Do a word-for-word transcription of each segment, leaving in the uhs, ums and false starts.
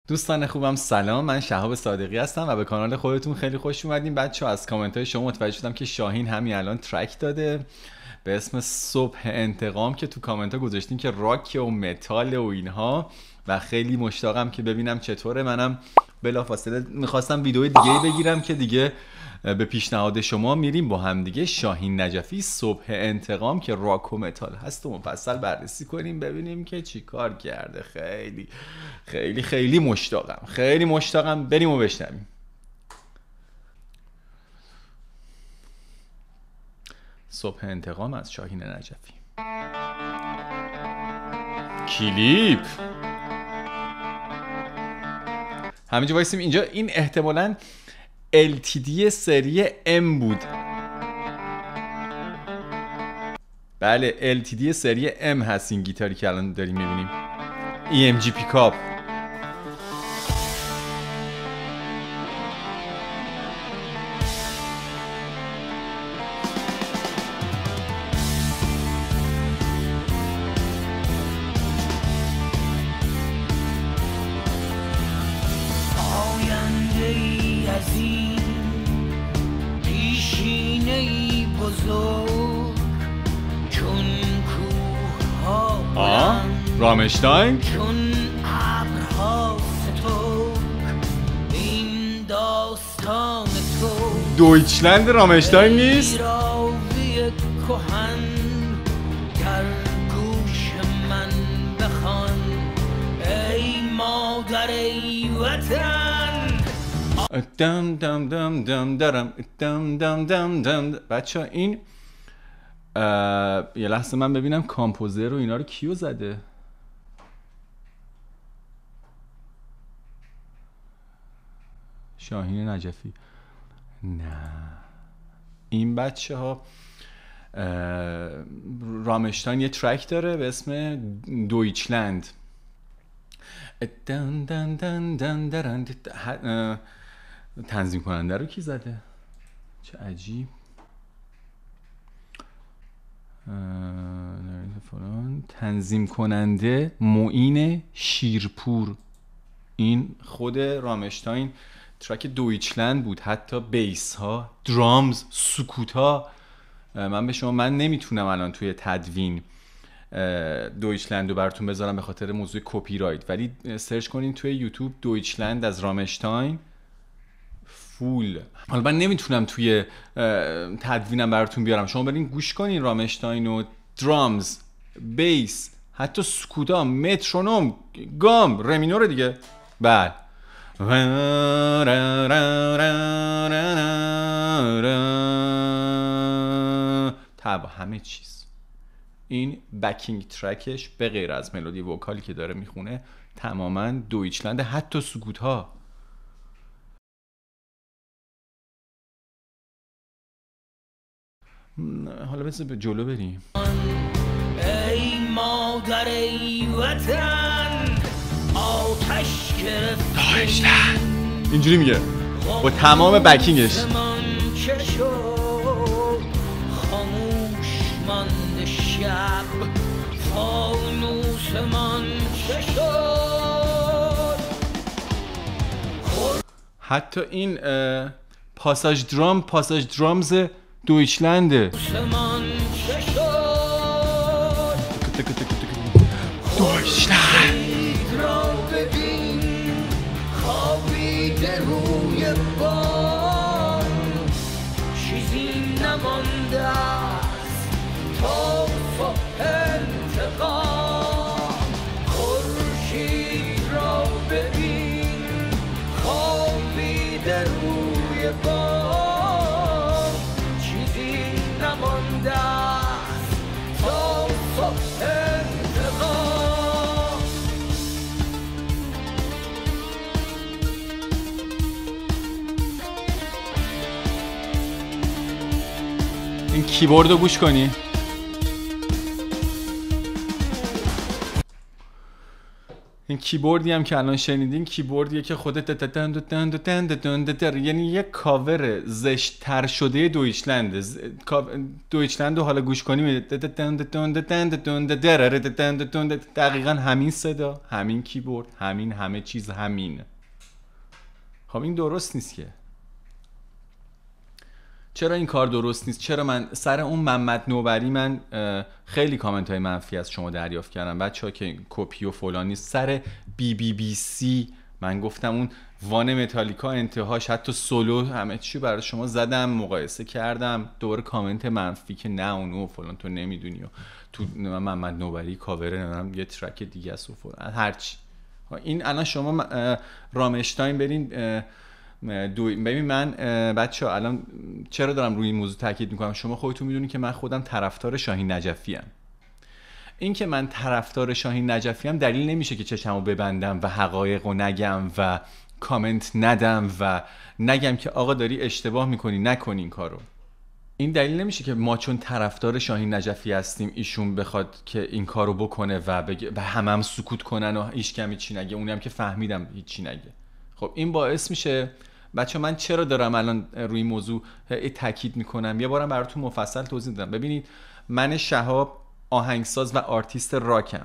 دوستان خوبم سلام، من شهاب صادقی هستم و به کانال خودتون خیلی خوش اومدین. بچه‌ها از کامنت های شما متوجه شدم که شاهین همین الان ترک داده به اسم صبح انتقام که تو کامنت ها گذاشتین که راک و متال و اینها و خیلی مشتاقم که ببینم چطوره. منم بلافاصله میخواستم ویدیو دیگه بگیرم که دیگه به پیشنهاد شما میریم با هم دیگه شاهین نجفی صبح انتقام که راک و متال هست و مفصل بررسی کنیم ببینیم که چی کار کرده. خیلی خیلی خیلی مشتاقم خیلی مشتاقم بریم و بشنویم. صبح انتقام از شاهین نجفی. کلیپ همینجا وایسیم. اینجا این احتمالاً ال تی دی سری M بود. بله ال تی دی سری M هست این گیتاری که الان داریم میبینیم. ای ام جی پیکاپ. رامشتاین چون ابرها ستوک این داستان تو دویچلند رامشتاین نیست؟ راوی کهن در گوش من بخوان ای مادر ای وطن. دم دم دم دم درم دم دم دم دم. بچه ها این یه لحظه من ببینم کامپوزر و اینا رو کیو زده. شاهین نجفی. نه این بچه ها رامشتاین یه ترک داره به اسم دویچلند. دن دن دن دن دن. تنظیم کننده رو کی زده؟ چه عجیب. تنظیم کننده معین شیرپور. این خود رامشتاین ترک دویچلند بود، حتی بیس ها، درامز، سکوت ها. من به شما من نمیتونم الان توی تدوین دویچلند رو براتون بذارم به خاطر موضوع کپی رایت، ولی سرچ کنین توی یوتیوب دویچلند از رامشتاین فول. حالا من نمیتونم توی تدوینم براتون بیارم، شما برین گوش کنین رامشتاین و درامز، بیس، حتی سکوتا، مترونوم، گام، رمینور دیگه. بله تبا همه چیز. این بکینگ ترکش به غیر از ملودی وکالی که داره میخونه تماما دویچلند، حتی سکوت ها. حالا بذار به جلو بریم. ای مادر ای وطن آتش گرفت اینجوری میگه با تمام بکینگش. خاموش ماند شب فانوس من چه شد. حتی این پاساژ درام پاساژ درامز دویچلنده. دویچلند را ببین خوابیده روی بام چیزی نمانده است تا صبح انتقام. خورشید را ببین خوابیده روی بام چیزی نمانده است تا صبح انتقام. این کیبورد رو گوش کنی. این این کیبوردی هم که الان شنیدین کیبوردیه که خودت یعنی یک کاور زشت تر شده دویچلند. دویچلند رو حالا گوش کنیم دقیقا همین صدا، همین کیبورد، همین همه چیز همین. خب این درست نیست که. چرا این کار درست نیست؟ چرا من سر اون محمد نوبری من خیلی کامنت های منفی از شما دریافت کردم بچه‌ها که کپی و فلان نیست. سر بی بی بی سی من گفتم اون وان متالیکا انتهاش حتی سولو همه چی برای شما زدم، مقایسه کردم، دوباره کامنت منفی که نه اونو فلان تو نمیدونی و تو محمد نوبری کاور نمیدونم یه ترک دیگه است و فلان هرچی. این الان شما رامشتاین برین دو ببین من بچه‌ها الان چرا دارم روی این موضوع تاکید میکنم؟ شما خودتون میدونید که من خودم طرفدار شاهین نجفی ام. این که من طرفدار شاهین نجفی ام دلیل نمیشه که چشمو ببندم و حقایقو نگم و کامنت ندم و نگم که آقا داری اشتباه میکنی نکنی این کارو. این دلیل نمیشه که ما چون طرفدار شاهین نجفی هستیم ایشون بخواد که این کارو بکنه و بگه و همم هم سکوت کنن و هیچ کمی چی نگه، اونی هم که فهمیدم هیچ چی نگه. خب این باعث میشه بچه من چرا دارم الان روی این موضوع تاکید میکنم؟ یه بارم براتون مفصل توضیح دادم. ببینید من شهاب آهنگساز و آرتیست راکم.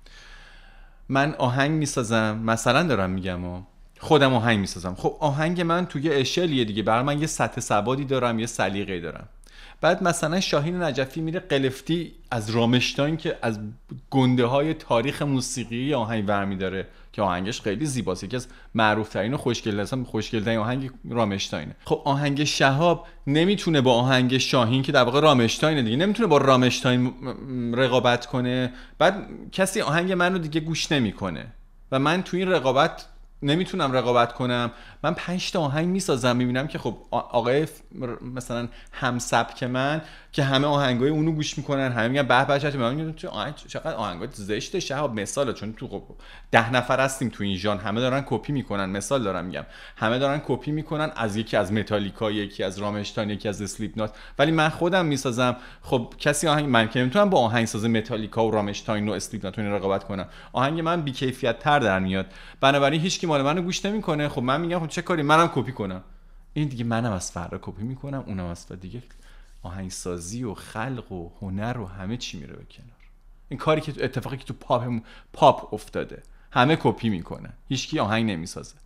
من آهنگ میسازم، مثلا دارم میگم و خودم آهنگ میسازم. خب آهنگ من توی اشلیه دیگه، برای من یه سطح سوادی دارم، یه سلیقه‌ای دارم. بعد مثلا شاهین نجفی میره قلفتی از رامشتاین که از گنده های تاریخ موسیقی آهنگ برمی داره که آهنگش خیلی زیباست، یکی از معروف ترین و خوشگل اصلا خوشگل ترین آهنگ رامشتاینه. خب آهنگ شهاب نمیتونه با آهنگ شاهین که در واقع رامشتاینه دیگه، نمیتونه با رامشتاین رقابت کنه. بعد کسی آهنگ منو دیگه گوش نمیکنه و من تو این رقابت نمیتونم رقابت کنم. من پنج تا آهنگ میسازم، میبینم که خب آقای مثلا هم سبک من که همه آهنگای اونو گوش میکنن، همه میگن به به چه میگن چقدر آهنگات زشته شهاب. مثاله چون تو خب ده نفر هستیم تو این ژانر، همه دارن کپی میکنن. مثال دارم میگم، همه دارن کپی میکنن از یکی از متالیکا، یکی از رامشتاین، یکی از اسلیپ نات، ولی من خودم میسازم. خب کسی آهنگ من که نمیتونم با آهنگساز متالیکا و رامشتاین و اسلیپ نات رقابت کنم. آهنگ من بی کیفیت تر در میاد، بنابراین هیچ کی مال منو گوش نمیکنه. خب من میگم خب چه کاری، منم کپی کنم. این دیگه منم از فردا کپی میکنم، اونم از فردا دیگه آهنگسازی و خلق و هنر و همه چی میره به کنار. این کاری که اتفاقی که تو پاپ پاپ افتاده، همه کپی میکنن، هیچکی آهنگ نمیسازه.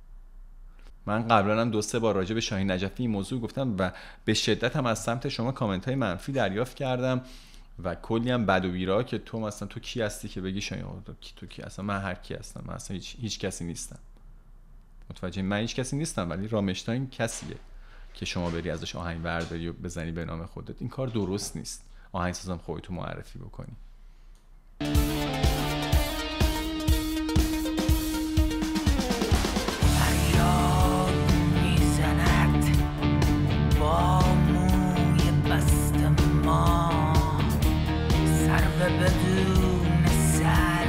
من قبلا هم دو سه بار راجع به شاهین نجفی این موضوع گفتم و به شدت هم از سمت شما کامنت های منفی دریافت کردم و کلی هم بد و بیرا که تو مثلا تو کی هستی که بگی شاهین تو کی؟ اصلا من هر کی هستم، من اصلا هیچ هیچ کسی نیستم. متوجه؟ من هیچ کسی نیستم، ولی رامشتاین کسیه که شما بری ازش آهنگ برداری و بزنی به نام خودت. این کار درست نیست. آهنگسازم خودتو معرفی بکنی. فریاد میزند با موی بست ما، سر بدون سر،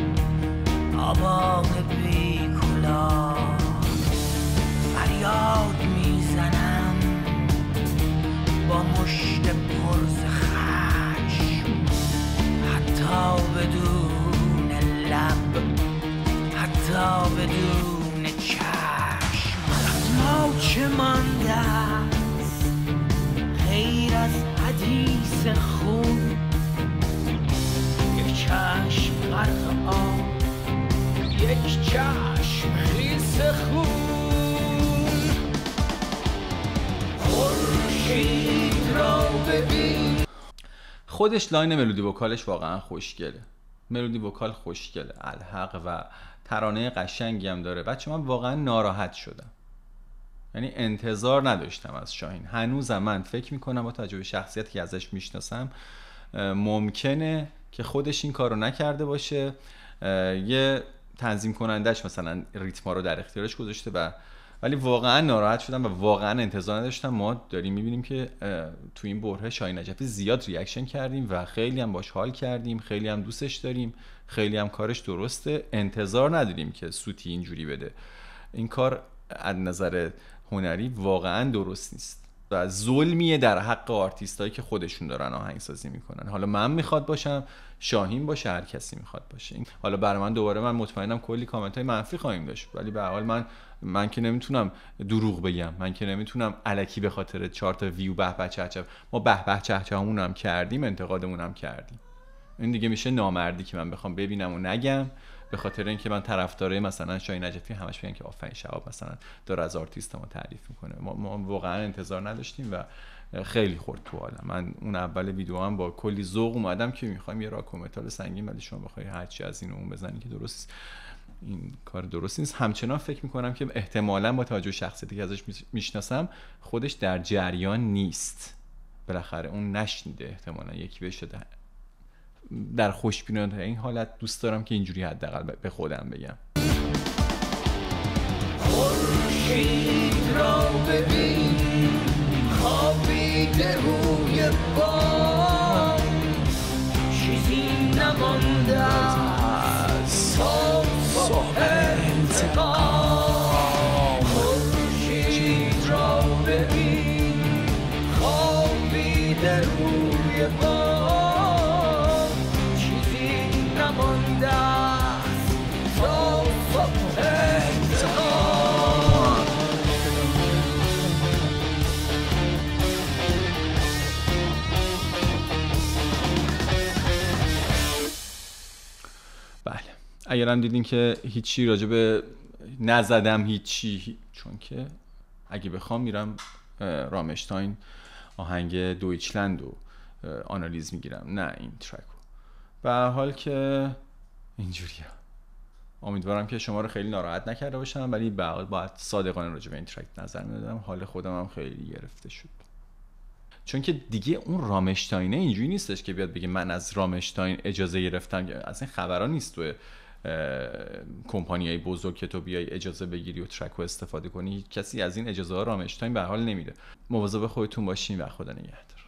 آبان بی کلاه. فریاد میزنم با مشت پرز خشم، حتی بدون لب، حتی بدون چشم. ما چه مانده است غیر از حدیث خون؟ یک چشم غرق آب، یک چشم خیس خون. خورشید را ببین. خودش لاین ملودی وکالش واقعا خوشگله، ملودی وکال خوشگله الحق و ترانه قشنگی هم داره. بچه من واقعا ناراحت شدم، یعنی انتظار نداشتم از شاهین. هنوزم من فکر میکنم با توجه به شخصیتی که ازش میشناسم ممکنه که خودش این کارو نکرده باشه، یه تنظیم کنندش مثلا ریتما رو در اختیارش گذاشته و ولی واقعا ناراحت شدم و واقعا انتظار نداشتم. ما داریم میبینیم که تو این بره شاهین نجفی زیاد ریاکشن کردیم و خیلی هم باش حال کردیم، خیلی هم دوستش داریم، خیلی هم کارش درسته. انتظار نداریم که سوتی اینجوری بده. این کار از نظر هنری واقعا درست نیست. و ظلمیه در حق آرتیستایی که خودشون دارن آهنگسازی میکنن. حالا من میخواد باشم، شاهین باشه، هر کسی میخواد باشه. حالا برای من دوباره من مطمئنم کلی کامنت های منفی خواهیم داشت، ولی به هر حال من من که نمیتونم دروغ بگم، من که نمیتونم الکی به خاطر چهار تا ویو به به چه چه ما به به چه چهمون هم کردیم، انتقادمون هم کردیم. این دیگه میشه نامردی که من بخوام ببینم و نگم به خاطر اینکه من طرفدارای مثلا شاهین نجفی همش میگن که آفرین شهاب مثلا داره از آرتیستمون تعریف میکنه. ما, ما واقعا انتظار نداشتیم و خیلی خورد تو حالم. من اون اول ویدیو هم با کلی ذوق اومدم که میخوایم یه راک و متال سنگین، ولی شما بخوای هر چی از این و اون بزنی که درست این کار درست نیست. همچنان فکر میکنم که احتمالاً با توجه شخصیتی که ازش میشناسم خودش در جریان نیست، بالاخره اون نشنیده، احتمالاً یکی بهش داده. در خوشبینانه این حالت دوست دارم که اینجوری حداقل به خودم بگم. خورشید را ببین خوابیده روی بام، چیزی نمانده از صبح انتقام. خورشید را ببین خوابیده روی بام، چیزی نمانده از صبح انتقام. بله، اگرم دیدین که هیچی راجب نزدم هیچی، چون که اگه بخوام میرم رامشتاین آهنگ دویچلند رو آنالیز میگیرم، نه این ترک رو. به هر حال که اینجوریه. امیدوارم که شما رو خیلی ناراحت نکرده باشم، ولی به هر حال باید صادقانه راجب این ترک نظر میدادم. حال خودم هم خیلی گرفته شد، چون که دیگه اون رامشتاینه اینجوری نیستش که بیاد بگه من از رامشتاین اجازه گرفتم. از این خبرها نیست تو کمپانیای بزرگ که تو بیای اجازه بگیری و ترک رو استفاده کنی. کسی از این اجازه ها رامشتاین به هر حال نمیده. مواظب خودتون باشین و خدا نگهدار.